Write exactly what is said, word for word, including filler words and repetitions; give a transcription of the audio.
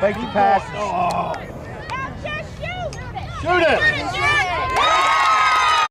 Fake the pass. Oh. Now just shoot! Shoot it!